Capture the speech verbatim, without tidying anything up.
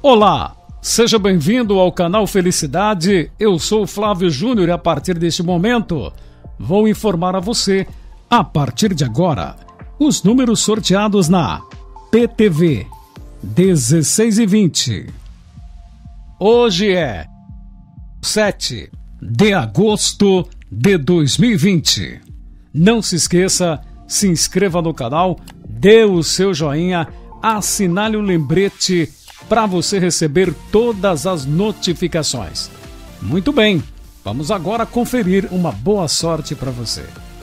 Olá, seja bem-vindo ao canal Felicidade. Eu sou o Flávio Júnior e a partir deste momento vou informar a você, a partir de agora, os números sorteados na P T V dezesseis e vinte. Hoje é sete de agosto de dois mil e vinte. Não se esqueça, se inscreva no canal, dê o seu joinha, assinale o lembrete para você receber todas as notificações. Muito bem, vamos agora conferir uma boa sorte para você.